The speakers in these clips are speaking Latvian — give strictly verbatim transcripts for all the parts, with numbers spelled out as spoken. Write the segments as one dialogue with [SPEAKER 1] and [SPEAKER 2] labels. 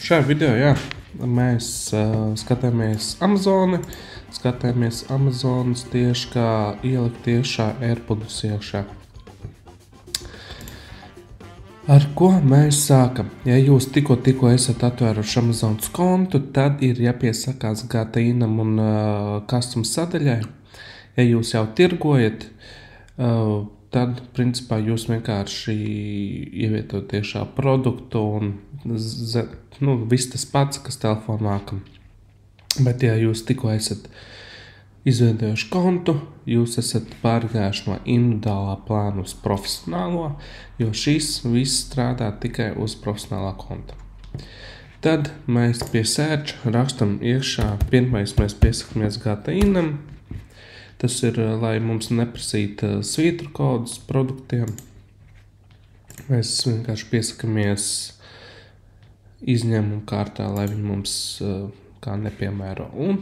[SPEAKER 1] Šajā video, jā, mēs uh, skatāmies Amazoni, skatāmies Amazonas tieši kā ielikt iekšā AirPodus iekšā. Ar ko mēs sākam? Ja jūs tikko, tikko esat atvēruši Amazonas kontu, tad ir jāpiesakās Gatainam un uh, custom sadaļai. Ja jūs jau tirgojat, uh, tad, principā, jūs vienkārši ievietojat tiešā produktu un z, nu, viss tas pats, kas telefonā nākam. Bet, ja jūs tikko esat izveidojuši kontu, jūs esat pārgājuši no individuālā plāna uz profesionālo, jo šis viss strādā tikai uz profesionālā konta. Tad mēs pie search rakstam iekšā, pirmais mēs piesakamies Gatainam. Tas ir, lai mums neprasītu svītru kodus produktiem. Mēs vienkārši piesakamies izņēmumu kārtā, lai viņi mums kā nepiemēro. Un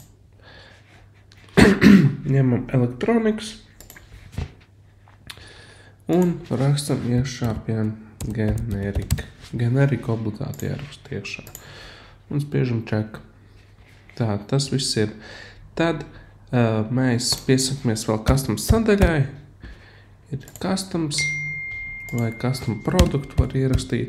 [SPEAKER 1] ņemam elektronikas un rakstam iekšā pie generika. Generika obligāti jāraksta iekšā. Un spiežam check. Tā, tas viss ir. Tad uh, mēs piesakamies vēl custom sadaļai. Ir customs vai custom produktu var ierakstīt.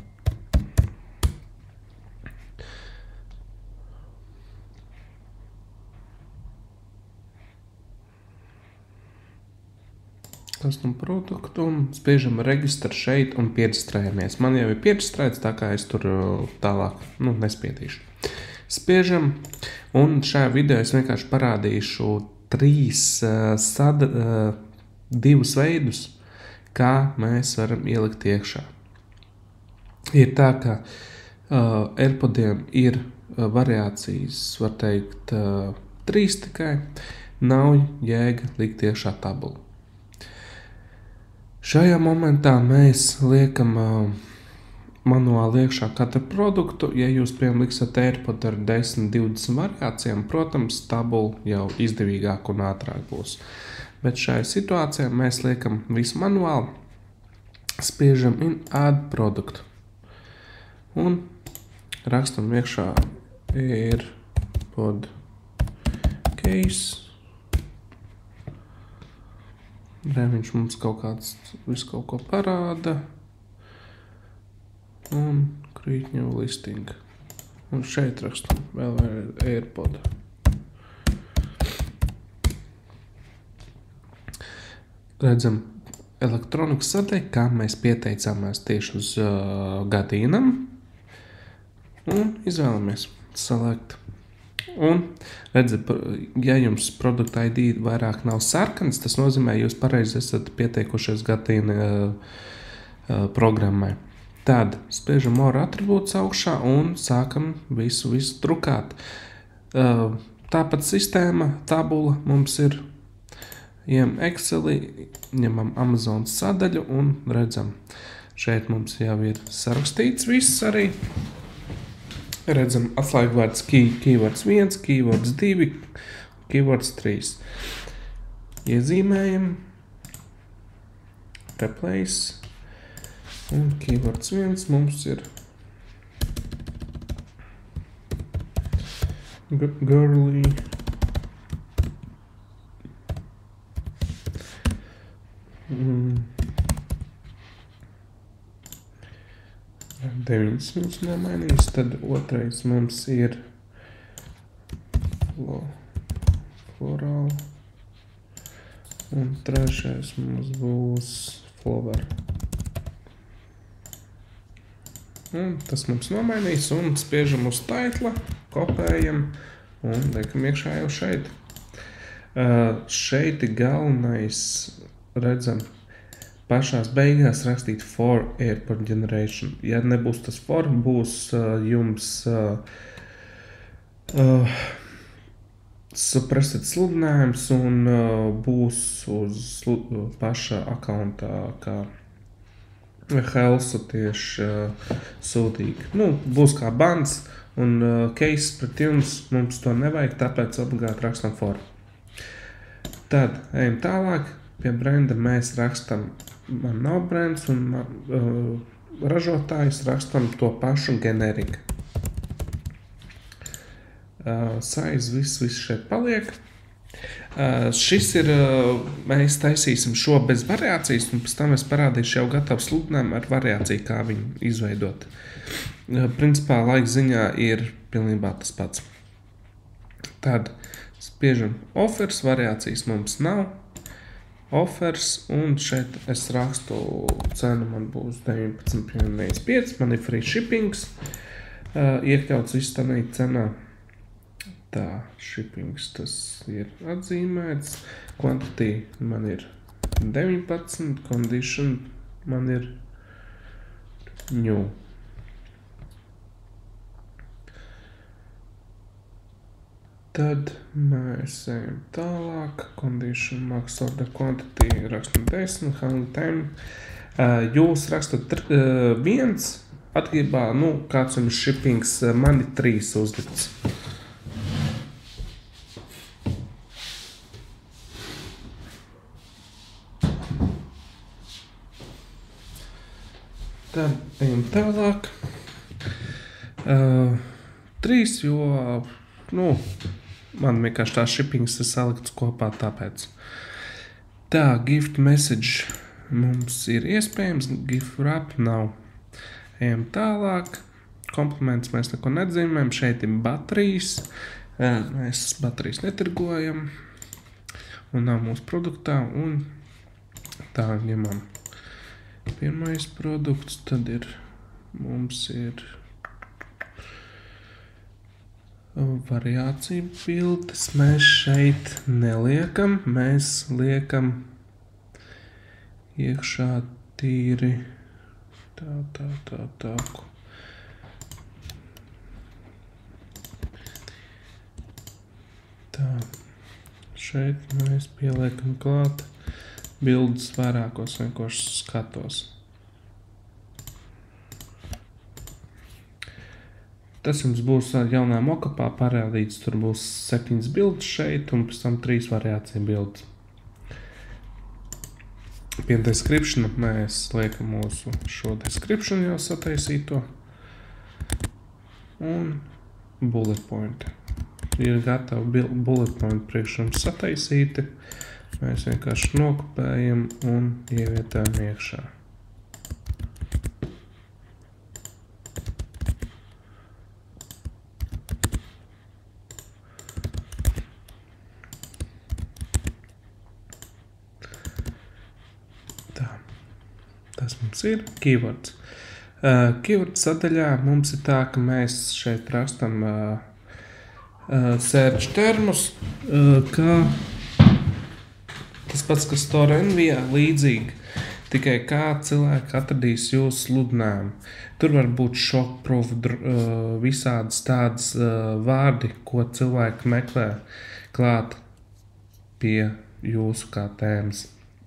[SPEAKER 1] Custom produktu, spiežam reģistru šeit un pieregistrējamies. Man jau ir pieregistrēts, tā kā es tur tālāk nu, nespiedīšu. Spiežam, un šajā video es vienkārši parādīšu trīs uh, sada, uh, divus veidus, kā mēs varam ielikt iekšā. Ir tā, ka uh, AirPodiem ir uh, variācijas, var teikt, uh, trīs tikai, nav jēga likt iekšā tabulu. Šajā momentā mēs liekam uh, manuāli iekšā katru produktu. Ja jūs, piemēram, liksiet AirPod ar desmit divdesmit variācijām, protams, tabula jau izdevīgāk un ātrāk būs. Bet šajā situācijā mēs liekam visu manuāli, spiežam in add produktu un rakstam iekšā AirPod case. Re, viņš mums kaut kāds visu kaut ko parāda. Un create new listing. Un šeit rakstam vēl AirPod. Redzam elektronikas sadaļu, kā mēs pieteicāmies tieši uz uh, Gatainam. Un izvēlamies select. Un, redzat, ja jums produkta I D vairāk nav sarkans, tas nozīmē, jūs pareizi esat pieteikušies Gataina uh, uh, programmai. Tad spiežam more atribūtus augšā un sākam visu, visu drukāt. Uh, tāpat sistēma, tabula mums ir, ejam Exceli, ņemam Amazonas sadaļu un redzam, šeit mums jau ir sarakstīts viss arī. Redzam atslēgvārds key, keywords viens, keywords divi, keywords trīs. Iezīmējam, replace, un keywords viens mums ir girly. Mm. deviņas mums nemainīs, tad otrais mums ir floral, un trešais mums būs flower. Un tas mums nomainīs, un spiežam uz taitla, kopējam, un liekam iekšā jau šeit. Uh, šeit ir galvenais, redzam, pašās beigās rakstīt for AirPod generation. Ja nebūs tas for, būs uh, jums uh, uh, suppressed sludinājums un uh, būs uz uh, paša akauntā kā health tieši uh, sūtīgi. Nu, būs kā bans un uh, case pret jums, mums to nevajag, tāpēc obligāti rakstam for. Tad ejam tālāk, pie brenda mēs rakstam man nav brands un uh, ražotājs rakstam to pašu generika. Uh, size, viss, viss šeit paliek. Uh, šis ir, uh, mēs taisīsim šo bez variācijas, un pēc tam es parādīšu jau gatavu sludinājumu ar variāciju, kā viņu izveidot. Uh, principā laika ziņā ir pilnībā tas pats. Tad spiežam offers, variācijas mums nav. Offers, un šeit es rakstu cenu, man būs deviņpadsmit deviņdesmit pieci, man ir free shippings, uh, iekļauts viss tādā cenā. Tā, shippings tas ir atzīmēts, quantity man ir deviņpadsmit, condition man ir new. Tad mēs ejam tālāk, condition, max order quantity, rakstam desmit, handle time. Uh, jūs rakstat uh, viens, atgrībā, nu, kāds jums shippings, uh, man ir trīs uzlikts. Tad ejam tālāk. Uh, trīs, jo, nu, man vienkārši tā shippings ir salikts kopā tāpēc. Tā, gift message mums ir iespējams, gift wrap nav. Ejam tālāk. Kompliments mēs neko nedzīmējam, šeit ir baterijas. Uh, mēs baterijas netirgojam. Un nav mūsu produktā, un tā ņemam. Pirmais produkts, tad ir, mums ir variācija bildes. Mēs šeit neliekam, mēs liekam iekšā tīri tā, tā, tā, tā. Tā, šeit mēs pieliekam klāt bildes vairākos vienkārši skatos. Tas jums būs jaunā mokapā parādīts, tur būs septiņas bildes šeit un pēc tam trīs variācija bildes. Pie descriptiona mēs liekam mūsu šo description jau sataisīto un bullet point. Ir gatavi bullet point priekš jums sataisīti. Mēs vienkārši nokopējam un ievietojam iekšā. Tā, tas mums ir keywords. Uh, keyword sadaļā mums ir tā, ka mēs šeit rastam uh, uh, search termus, uh, kā tas pats, kas Store Envijā līdzīgi, tikai kā cilvēki atradīs jūsu sludinājumu. Tur var būt shockproof, visādas tādas vārdi, ko cilvēki meklē klāt pie jūsu kā tēmas.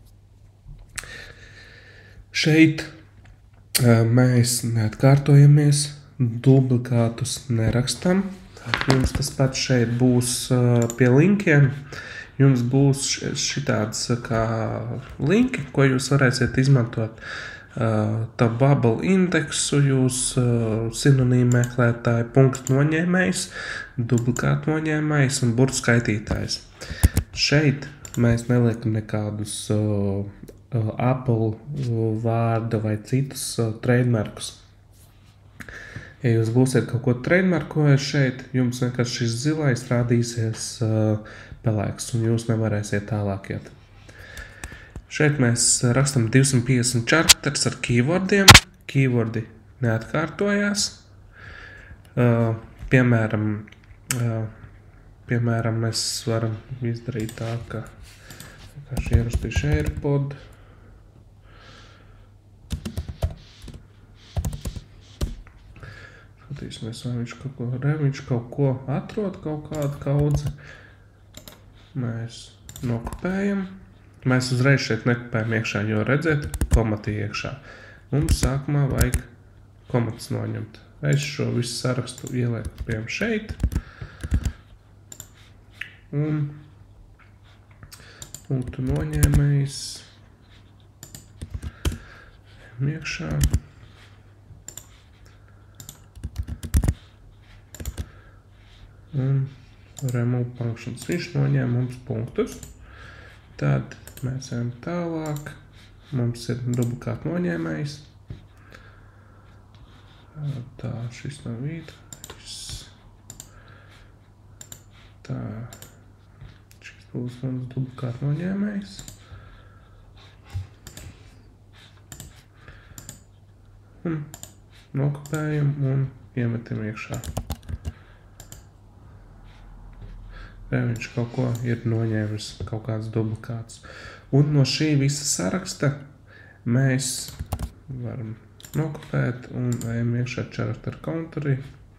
[SPEAKER 1] Šeit mēs neatkārtojamies, duplikātus nerakstam. Jums tas pats šeit būs pie linkiem. Jums būs šitāds kā linki, ko jūs varēsiet izmantot. Uh, tā bubble indeksu, jūs uh, sinonīmu meklētāji, punktu noņēmējs, duplikātu noņēmējs un burtu skaitītājs. Šeit mēs neliekam nekādus uh, uh, Apple vārda vai citus uh, trademarkus. Ja jūs būsiet kaut ko trademarkojuši šeit, jums vienkārši šis zilais rādīsies uh, pelēks, un jūs nevarēsiet tālāk iet. Šeit mēs rakstam divsimt piecdesmit čarters ar keywordiem. Keywordi neatkārtojās. Uh, piemēram, uh, piemēram, mēs varam izdarīt tā, ka vienkārši ierakstīšu AirPod. Skatīsimies, vai viņš kaut ko, re, viņš kaut ko atrod, kaut kādu kaudzi. Mēs nokopējam. Mēs uzreiz šeit nekopējam iekšā, jo redzēt, komati iekšā. Mums sākumā vajag komatus noņemt. Es šo visu sarakstu ielieku piemēram šeit. Un punktu noņēmējs iekšā. un remove functions. Viņš noņem mums punktus. Tad mēs ejam tālāk. Mums ir dublikāta noņēmējs. Tā, šis nav vītrais. Tā, šis būs mums dublikāta noņēmējs. Un nokopējam un iemetam iekšā. Re, viņš kaut ko ir noņēmis, kaut kāds dublikāts. Un no šī visa saraksta mēs varam nokopēt un ejam iekšā character counterī.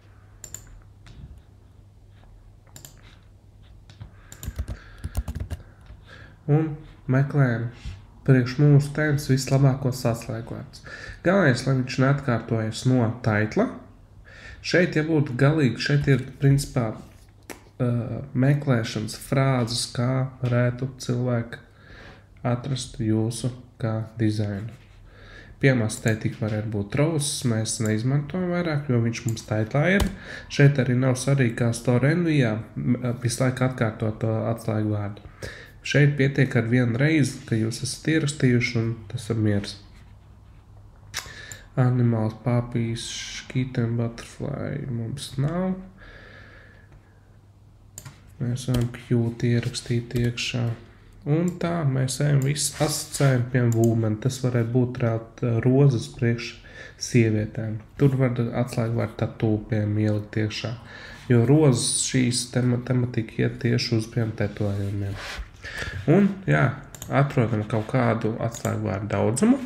[SPEAKER 1] Un meklējam priekš mūsu tēmas vislabākos atslēgvārdus. Galvenais, lai viņš neatkārtojas no taitla. Šeit, ja būtu galīgi, šeit ir principā uh, meklēšanas frāzes, kā varētu cilvēki atrast jūsu kā dizainu. Piemēram, estetika varētu būt roses, mēs neizmantojam vairāk, jo viņš mums taitlā ir. Šeit arī nav svarīgi, kā store envijā visu laiku atkārtot to atslēgvārdu. Šeit pietiek ar vienu reizi, ka jūs esat ierakstījuši un tas ir miers. Animals, puppies, kitten, butterfly mums nav. Mēs varam cute ierakstīt iekšā. Un tā mēs ejam visu asociējam pie woman. Tas varētu būt rāt rozes priekš sievietēm. Tur var atslēgvārdu tattoo piemēram ielikt iekšā. Jo rozes šīs tema, tematika iet tieši uz piemēram tetovējumiem. Un, jā, atrodam kaut kādu atslēgvārdu daudzumu.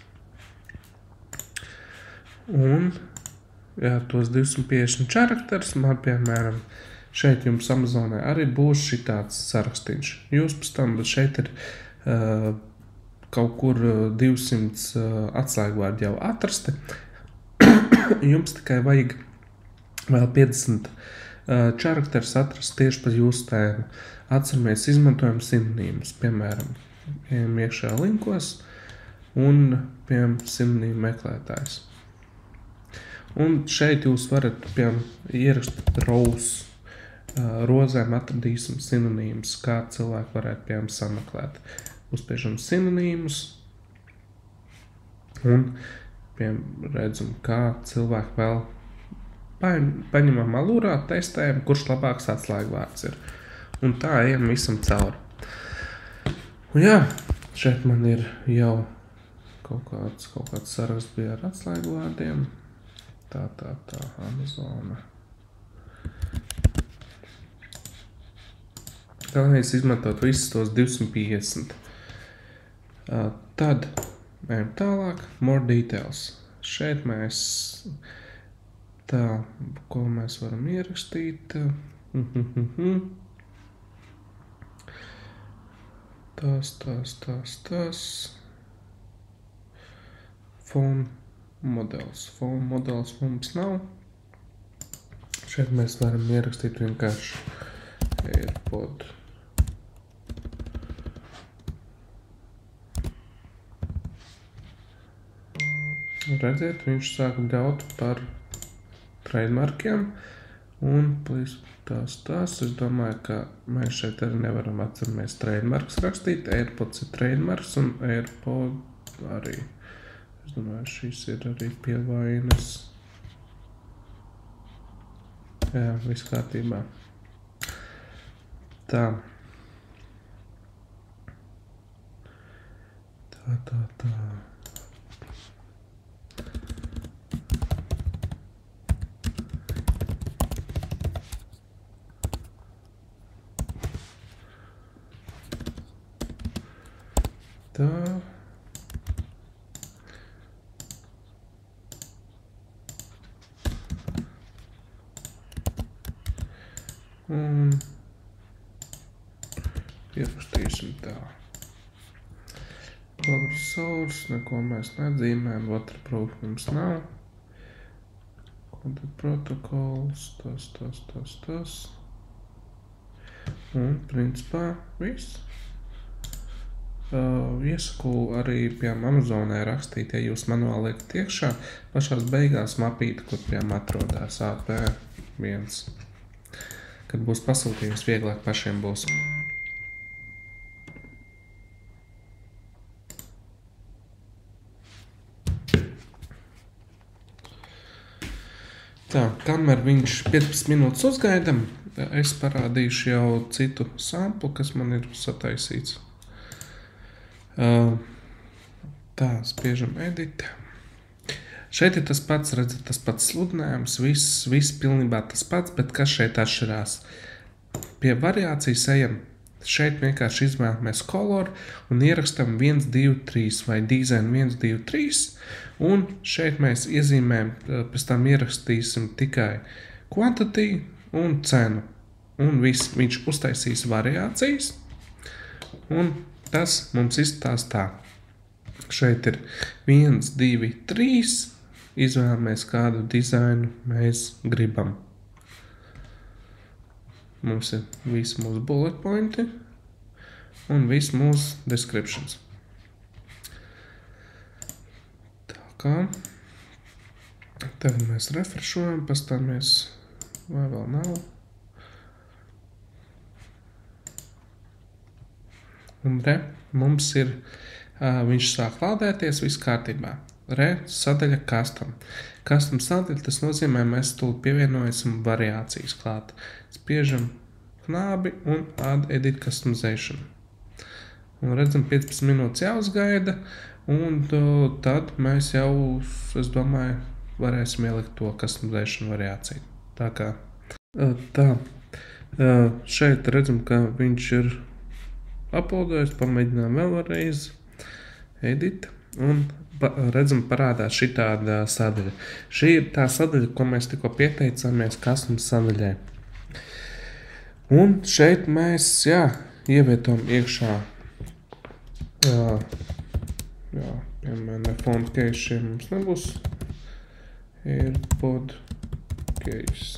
[SPEAKER 1] Un, jā, tos divsimt piecdesmit charakterus, man, piemēram, šeit jums Amazonē arī būs šitāds sarakstīņš. Jūs pēc tam šeit ir uh, kaut kur divsimt uh, atslēgvārdi jau atrasti. Jums tikai vajag vēl piecdesmit uh, charakterus atrast tieši par jūsu tēmu. Atceramies, izmantojam sinonīmus, piemēram, ejam iekšā linkos un, piemēram, sinonīmu meklētājs. Un šeit jūs varat, piemēram, ierakstīt rose, rozēm atradīsim sinonīmus, kā cilvēki varētu, piemēram, sameklēt. Uzspiežam sinonīmus un, piemēram, redzam, kā cilvēki vēl paņemam alūrā, testējam, kurš labāks atslēgvārds ir. Un tā ejam visam cauri. Un jā, šeit man ir jau kaut kāds, kaut kāds saraksts bija ar atslēgvārdiem. Tā, tā, tā, Amazona. Galvenais izmantot visus tos divsimt piecdesmit. Uh, tad ejam tālāk, more details. Šeit mēs, tā, ko mēs varam ierakstīt. Tas, tas, tas, tas. Phone modelis. Phone modelis mums nav. Šeit mēs varam ierakstīt vienkārši AirPod. Redziet, viņš sāk ļaut par trademarkiem. Un, please, tās, tās, es domāju, ka mēs šeit arī nevaram atceramies trademarks rakstīt. AirPods ir trademarks un AirPod arī. Es domāju, šis ir arī pie vainas. Jā, viss kārtībā. Tā. Tā, tā, tā. Tā. Un ierakstīsim tā. Power source, neko mēs nedzīmējam, waterproof mums nav. Content protocols, tas, tas, tas, tas. Un, principā, viss. Uh, iesaku arī, piemēram, Amazonē rakstīt, ja jūs manuāli liekat iekšā, pašās beigās mapīti, kur, piemēram, atrodās A P viens. kad būs pasūtījums, vieglāk pašiem būs. Tā, kamēr viņš piecpadsmit minūtes uzgaidam, es parādīšu jau citu samplu, kas man ir sataisīts. Tā, spiežam edit. Šeit ir tas pats, redzat, tas pats sludinājums, viss, viss pilnībā tas pats, bet kas šeit atšķirās? Pie variācijas ejam. Šeit vienkārši izvēlamies koloru un ierakstam viens, divi, trīs vai design viens, divi, trīs. Un šeit mēs iezīmējam, pēc tam ierakstīsim tikai quantity un cenu. Un viss, viņš uztaisīs variācijas. Un tas mums izstāsta tā. Šeit ir viens, divi, trīs. Izvēlamies, kādu dizainu mēs gribam. Mums ir visi mūsu bullet pointi un visi mūsu descriptions. Tā kā. Tagad mēs refreshojam, pastāmies, vai vēl nav. Un re, mums ir, viņš sāk lādēties, viss kārtībā. Re, sadaļa custom. Custom sadaļa, tas nozīmē, mēs tūlīt pievienojasim variācijas klāt. Spiežam knābi un add edit customization. Un redzam, piecpadsmit minūtes jāuzgaida, un tad mēs jau, es domāju, varēsim ielikt to customization variāciju. Tā kā, tā, šeit redzam, ka viņš ir uploadojis, pamēģinām vēl reiz, edit, un redzam, parādās šitāda sadaļa. Šī ir tā sadaļa, ko mēs tikko pieteicāmies custom sadaļai. Un šeit mēs, jā, ievietojam iekšā, jā, jā, piemēram, font case šiem mums nebūs, AirPod case.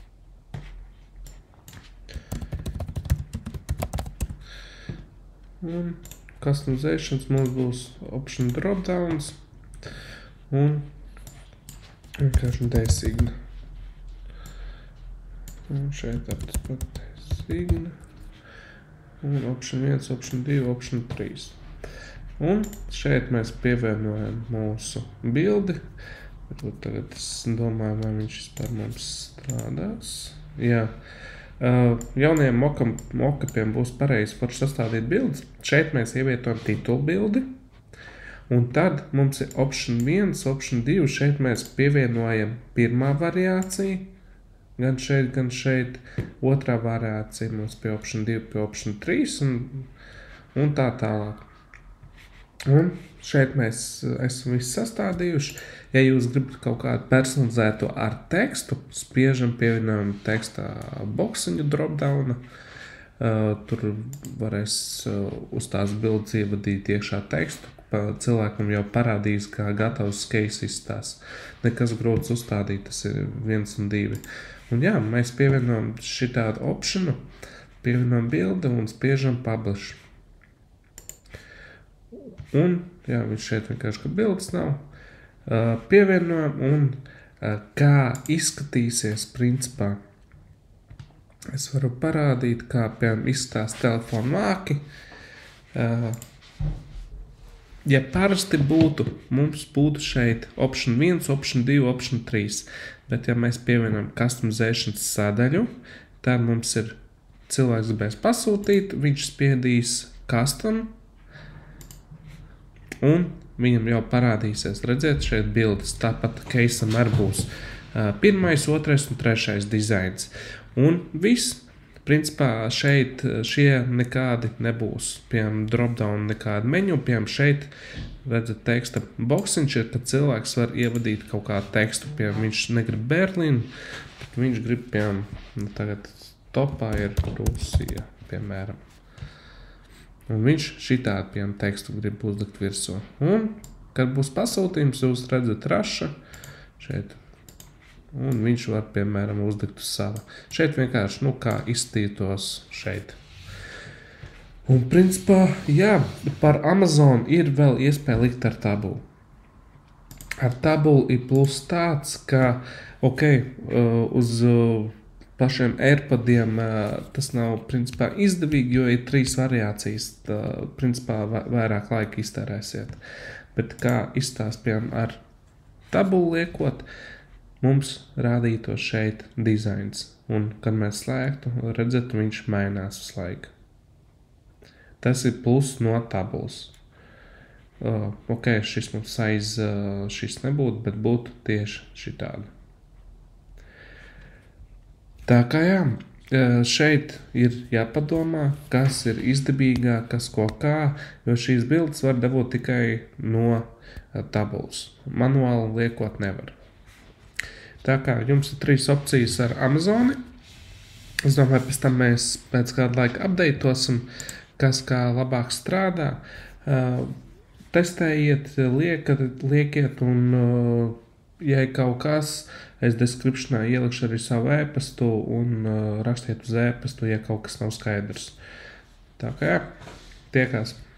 [SPEAKER 1] Un customizations mums būs option dropdowns un vienkārši design. Un šeit ar tas pat design. Un option viens, option divi, option trīs. Un šeit mēs pievienojam mūsu bildi. Tagad es domāju, vai viņš vispār mums strādās. Jā. Uh, jaunajiem mockupiem būs pareizi forši sastādīt bildes. Šeit mēs ievietojam titulu bildi. Un tad mums ir option viens, option divi. Šeit mēs pievienojam pirmā variācija. Gan šeit, gan šeit. Otrā variācija mums pie option divi, pie option trīs un, un tā tālāk. Un šeit mēs esam visu sastādījuši. Ja jūs gribat kaut kādu personalizēto ar tekstu, spiežam pievienojam tekstā boksiņu dropdowna. Uh, tur varēs uh, uz tās bildes ievadīt iekšā tekstu. Cilvēkam jau parādīs, kā gatavs case izstās. Nekas grūts uzstādīt, tas ir viens un divi. Un jā, mēs pievienojam šitādu optionu, pievienojam bildi un spiežam publish. Un, jā, viņš šeit vienkārši, ka bildes nav. Uh, pievienojam un uh, kā izskatīsies principā. Es varu parādīt, kā piemēram izstās telefonu vāki. Uh, ja parasti būtu, mums būtu šeit option viens, option divi, option trīs. Bet ja mēs pievienojam customization sadaļu, tad mums ir cilvēks gribēs pasūtīt, viņš spiedīs custom un viņam jau parādīsies, redziet, šeit bildes, tāpat case'am arī būs uh, pirmais, otrais un trešais dizains. Un viss, principā šeit šie nekādi nebūs, piemēram, dropdown nekādi meņu, piemēram, šeit, redzat, teksta boksiņš ir, kad cilvēks var ievadīt kaut kādu tekstu, piemēram, viņš negrib Berlīnu, bet viņš grib, piemēram, nu, tagad topā ir Rusija, piemēram. Un viņš šitādu, piemēram, tekstu grib uzlikt virsū. Un, kad būs pasūtījums, jūs redzat raša šeit. Un viņš var, piemēram, uzlikt uz sava. Šeit vienkārši, nu, kā izstītos šeit. Un, principā, jā, par Amazon ir vēl iespēja likt ar tabulu. Ar tabulu ir plus tāds, ka, ok, uz pašiem AirPodiem tas nav principā izdevīgi, jo ir trīs variācijas, tā, principā vairāk laika iztērēsiet. Bet kā izstāst, piemēram, ar tabulu liekot, mums rādītos šeit dizains. Un, kad mēs slēgtu, redzat, viņš mainās uz laiku. Tas ir plus no tabulas. Uh, ok, šis mums aiz uh, šis nebūtu, bet būtu tieši šitādi. Tā kā jā, šeit ir jāpadomā, kas ir izdevīgāk, kas ko kā, jo šīs bildes var dabūt tikai no tabulas. Manuāli liekot nevar. Tā kā jums ir trīs opcijas ar Amazoni. Es domāju, pēc tam mēs pēc kāda laika updateosim, kas kā labāk strādā. Uh, testējiet, liekat, liekiet un ja ir kaut kas, es descriptionā ielikšu arī savu ēpastu un uh, rakstiet uz ēpastu, ja kaut kas nav skaidrs. Tā kā jā, tiekās.